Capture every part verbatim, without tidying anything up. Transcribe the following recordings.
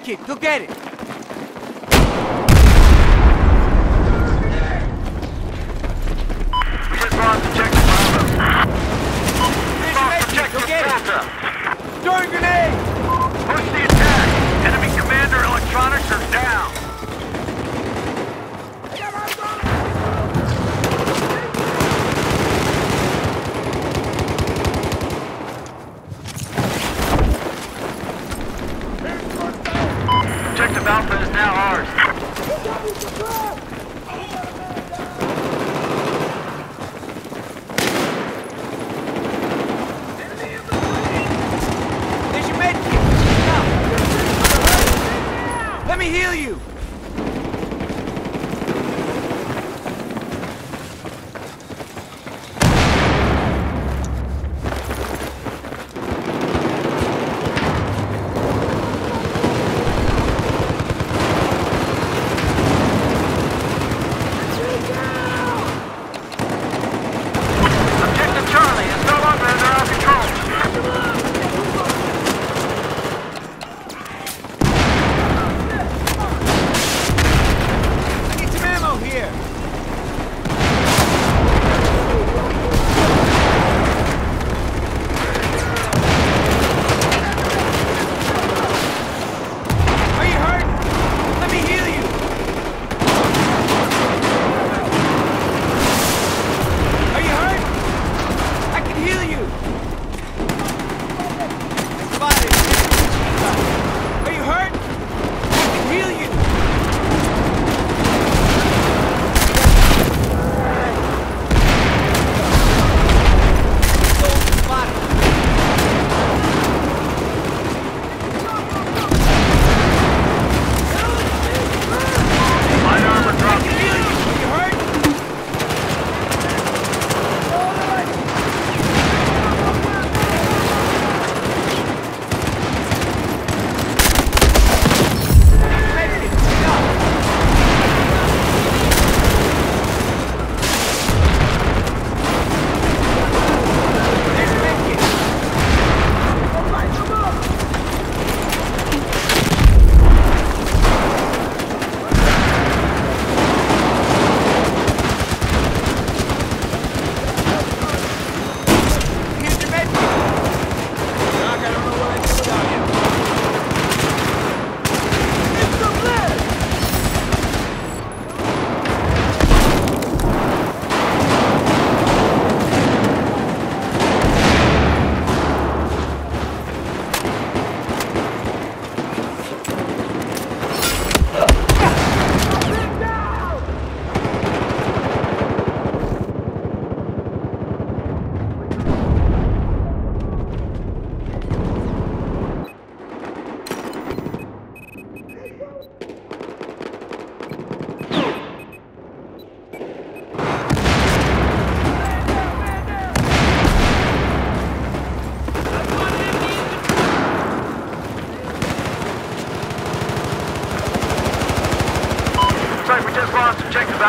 medkit! Go get it! We just lost objective Bravo. There's your medkit! Go get it! Throwing grenade! Push the attack! Enemy commander electronics are down! Objective Alpha is now ours. There's your medkit! Now! Let me heal you! Objective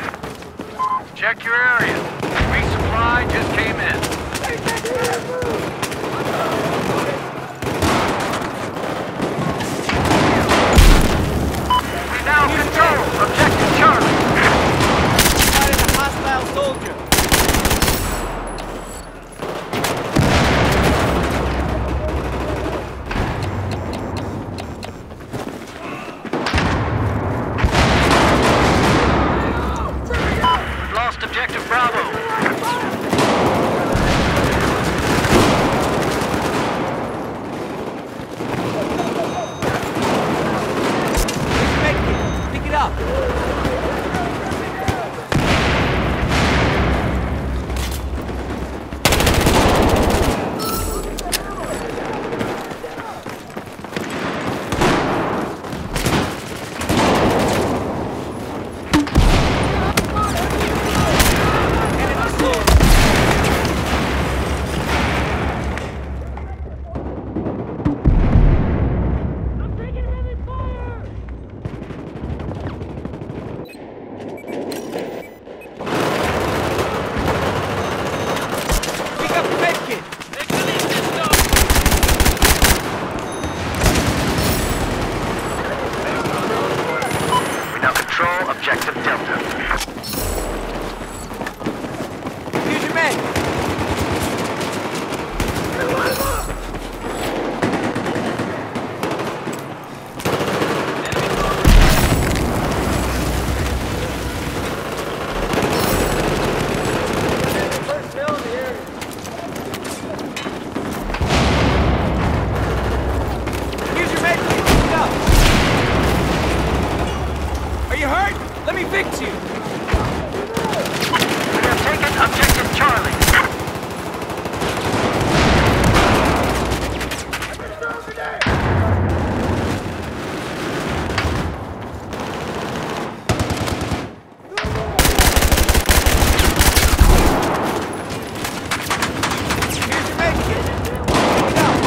Alpha. Check your area. Resupply just came in. We now control Objective Charlie. Spotted a hostile soldier. Objective Bravo. control objective Delta. Here's your man. Here's your med kit. Pick it up. Are you hurt? Let me fix you. We have taken objective Charlie. Here's your med kit. Pick it up.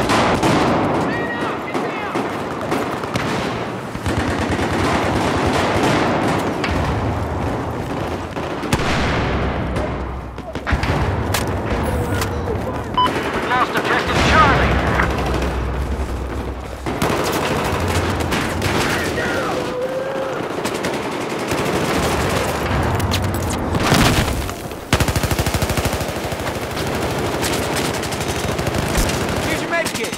We've lost objective Charlie. Here's your med kit.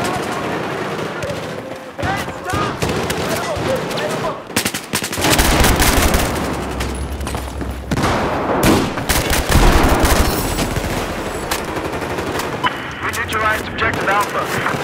We neutralized objective Alpha.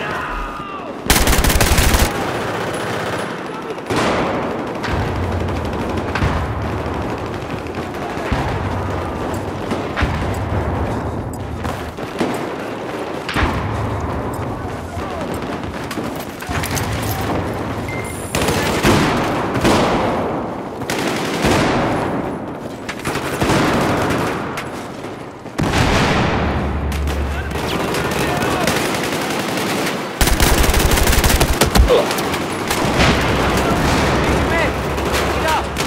Here's your med. Pick it up.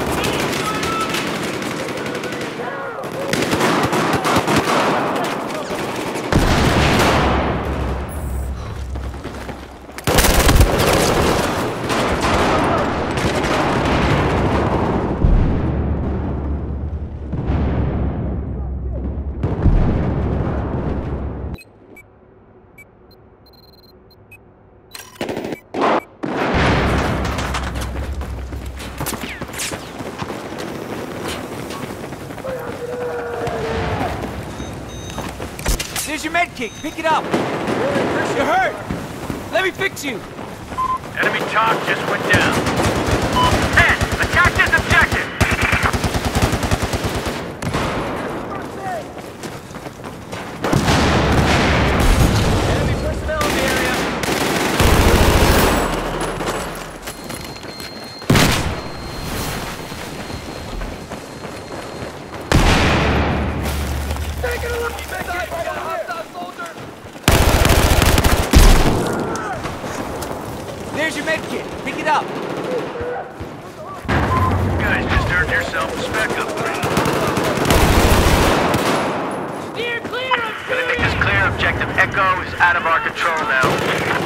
There's your med kit. Pick it up. You're hurt. Let me fix you. Enemy talk just went down. Ten, attack this objective. Enemy personnel in the area. Taking a look inside. We got a hostile soldier. There's your med kit. Pick it up. You guys just earned yourself a spec upgrade. Steer clear of Gonna make this clear. Objective Echo is out of our control now.